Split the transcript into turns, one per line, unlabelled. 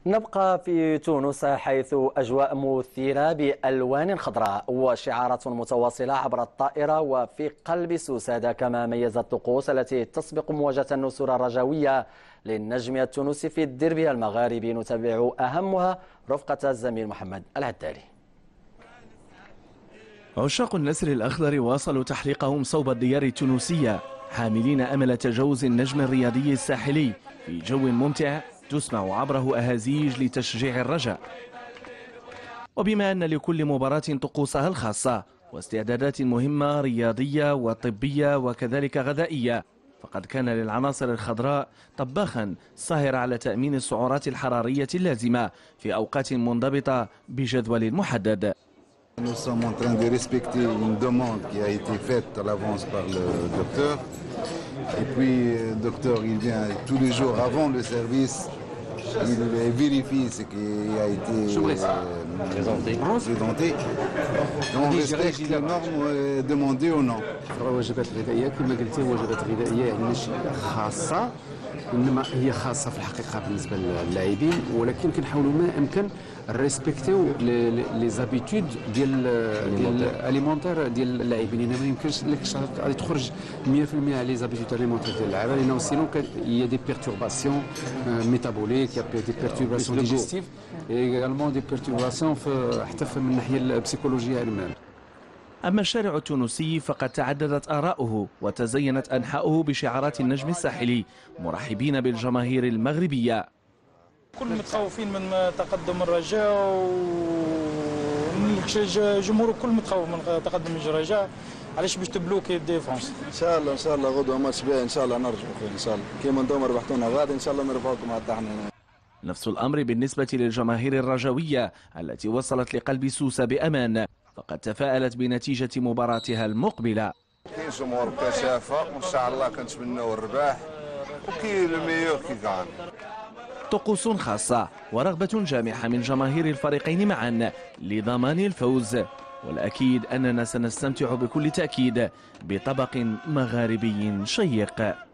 نبقى في تونس حيث أجواء مثيرة بألوان خضراء وشعارات متواصلة عبر الطائرة وفي قلب سوسة، كما ميزت الطقوس التي تسبق مواجهة النسور الرجوية للنجم التونسي في الديربي المغاربي. نتابع أهمها رفقة الزميل محمد العدالي.
عشاق النسر الأخضر واصلوا تحليقهم صوب الديار التونسية حاملين أمل تجاوز النجم الرياضي الساحلي في جو ممتع تسمع عبره أهازيج لتشجيع الرجاء. وبما أن لكل مباراة طقوسها الخاصة واستعدادات مهمة رياضية وطبية وكذلك غذائية، فقد كان للعناصر الخضراء طباخا ساهر على تأمين السعرات الحرارية اللازمة في أوقات منضبطة بجدول محدد.
Nous sommes en train de respecter une demande qui a été faite à l'avance par le docteur. Et puis le docteur il vient tous les jours avant le service, il vérifie ce qui a été présenté. Donc on respecte les normes demandées ou non.
الوجبات الغذائية كما قلتي وجبات غذائية مش خاصة، انما هي خاصه في الحقيقه بالنسبه للاعبين، ولكن كنحاولوا ما امكن ريسبكتيو لي زابيتود ديال الاليمونتير ديال اللاعبين. يعني ما يمكنش لك غادي تخرج 100% على لي زابيتود الاليمونتير ديال اللعابه، لانه سينو هي دي بيرتورباسيون ميتابوليك، دي بيرتورباسيون ديجيستيف، ايغالمون دي بيرتورباسيون حتى من الناحيه البسيكولوجيه المال.
أما الشارع التونسي فقد تعددت آراؤه وتزينت أنحاؤه بشعارات النجم الساحلي مرحبين بالجماهير المغربية.
كل متخوفين من تقدم الرجاء والجمهور كل متخوف من تقدم الرجاء، علاش باش تبلوكي الديفونس.
ان شاء الله غدوه ماتش باهي ان شاء الله نرجعوا فيه ان شاء الله كيما انتم ربحتونا غادي ان شاء الله نرفعوكم على الطحن.
نفس الأمر بالنسبة للجماهير الرجوية التي وصلت لقلب سوسة بأمان، فقد تفاءلت بنتيجة مباراتها المقبلة.
كاين جمهور كثافة وان شاء الله كنتمناو الرباح وكاين الميور كي كان.
طقوس خاصة ورغبة جامحة من جماهير الفريقين معا لضمان الفوز، والأكيد أننا سنستمتع بكل تأكيد بطبق مغاربي شيق.